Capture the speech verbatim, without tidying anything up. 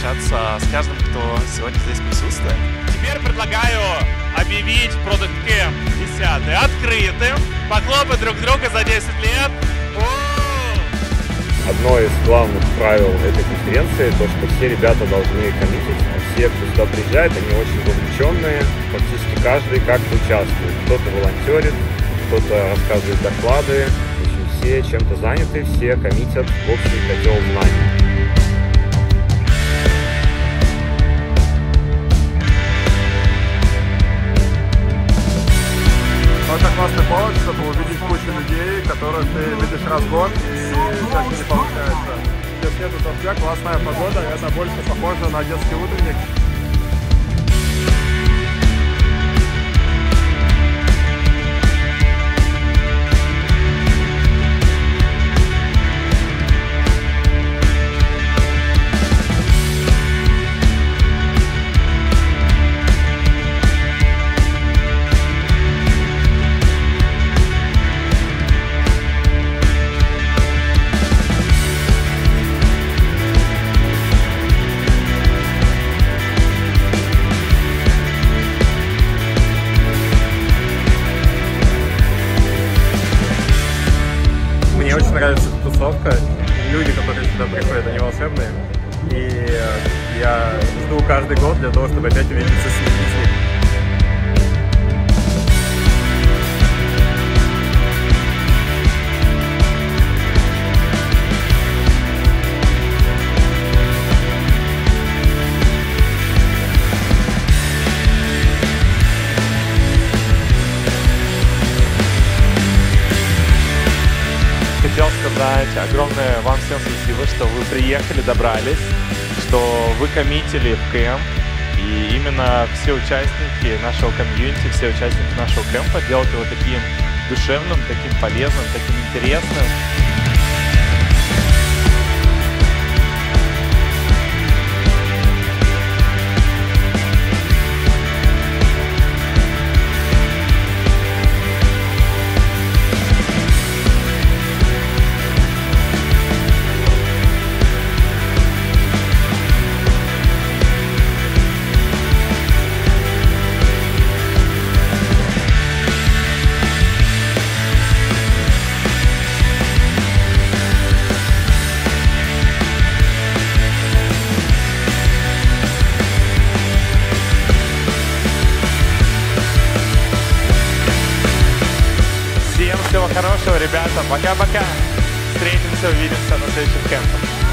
пообщаться с каждым, кто сегодня здесь присутствует. Теперь предлагаю объявить Product Camp десятый открытым, похлопать друг друга за десять лет. Одно из главных правил этой конференции — то, что все ребята должны коммитить. Все, кто сюда приезжает, они очень вовлеченные. Практически каждый как-то участвует. Кто-то волонтерит, кто-то рассказывает доклады. В общем, все чем-то заняты, все коммитят в общий котел знаний. Это классный повод, чтобы увидеть кучу людей, которых ты видишь раз в год, и так не получается. Здесь нету дождя, классная погода, это больше похоже на детский утренник. Мне очень нравится эта тусовка, люди, которые сюда приходят, они волшебные, и я жду каждый год для того, чтобы опять увидеться с ними. Хотел сказать огромное вам всем спасибо, что вы приехали, добрались, что вы коммитили в кэмп. И именно все участники нашего комьюнити, все участники нашего кэмпа делают его таким душевным, таким полезным, таким интересным. Всем всего хорошего, ребята. Пока-пока. Встретимся, увидимся на следующих кемпах.